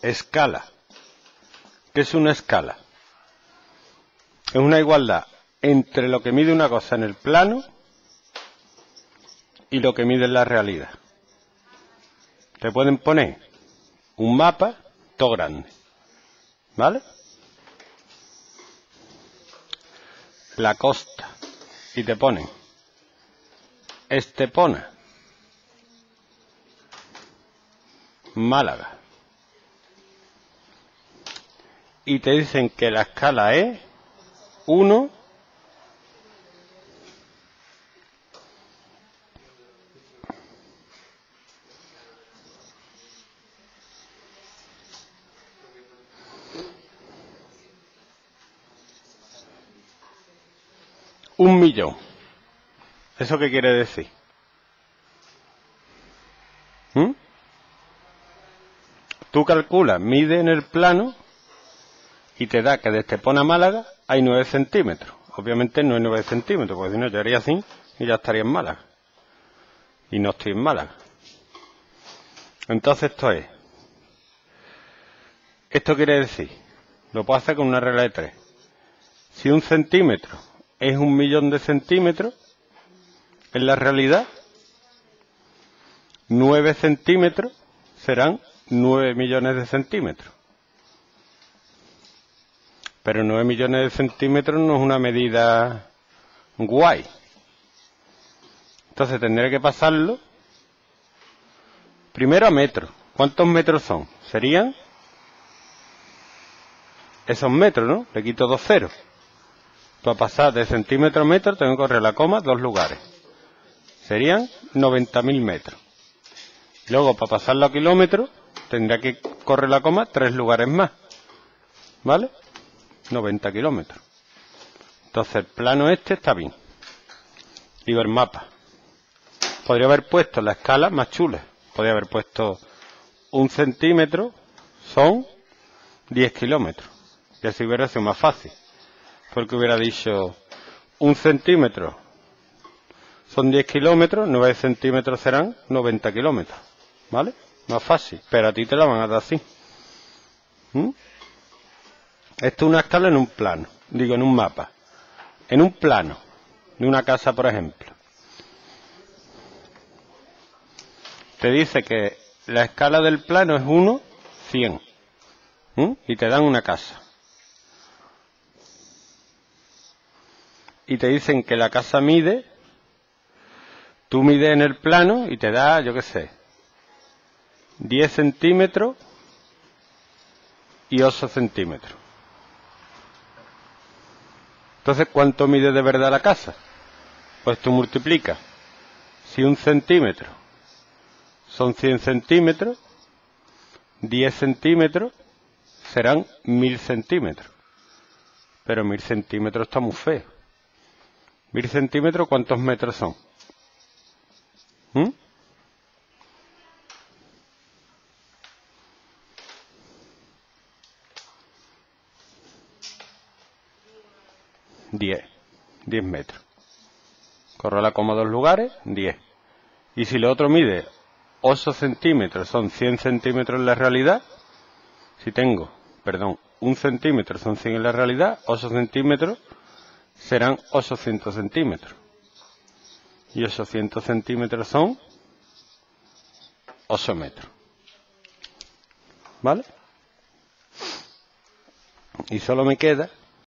Escala. ¿Qué es una escala? Es una igualdad entre lo que mide una cosa en el plano y lo que mide en la realidad. Te pueden poner un mapa todo grande, ¿vale? La costa, y te ponen Estepona, Málaga, y te dicen que la escala es 1 1.000.000. ¿Eso qué quiere decir? Tú calculas, mide en el plano y te da que de Estepona a Málaga hay 9 centímetros. Obviamente no hay 9 centímetros, porque si no yo haría así y ya estaría en Málaga. Y no estoy en Málaga. Entonces esto quiere decir, lo puedo hacer con una regla de 3. Si 1 centímetro es 1.000.000 de centímetros, en la realidad 9 centímetros serán 9 millones de centímetros. Pero 9 millones de centímetros no es una medida guay. Entonces tendré que pasarlo primero a metros. ¿Cuántos metros son? Serían esos metros, ¿no? Le quito 2 ceros. Para pasar de centímetro a metro tengo que correr la coma 2 lugares. Serían 90.000 metros. Luego, para pasarlo a kilómetros, tendría que correr la coma 3 lugares más. ¿Vale? 90 kilómetros. Entonces el plano este está bien. Digo el mapa. Podría haber puesto la escala más chula. Podría haber puesto 1 centímetro son 10 kilómetros. Y así hubiera sido más fácil. Porque hubiera dicho 1 centímetro son 10 kilómetros, 9 centímetros serán 90 kilómetros. ¿Vale? Más fácil. Pero a ti te la van a dar así. Esto es una escala en un plano. Digo, en un mapa. En un plano de una casa, por ejemplo. Te dice que la escala del plano es 1, 100. Y te dan una casa. Y te dicen que la casa mide, tú mides en el plano y te da, yo qué sé, 10 centímetros y 8 centímetros. Entonces, ¿cuánto mide de verdad la casa? Pues tú multiplicas. Si 1 centímetro son 100 centímetros, 10 centímetros serán 1.000 centímetros. Pero 1.000 centímetros está muy feo. 1.000 centímetros, ¿cuántos metros son? ¿Mm? 10 metros. Corro la coma 2 lugares, 10. Y si lo otro mide 8 centímetros, son 100 centímetros en la realidad. Si tengo, 1 centímetro son 100 en la realidad, 8 centímetros serán 800 centímetros. Y 800 centímetros son 8 metros. ¿Vale? Y solo me queda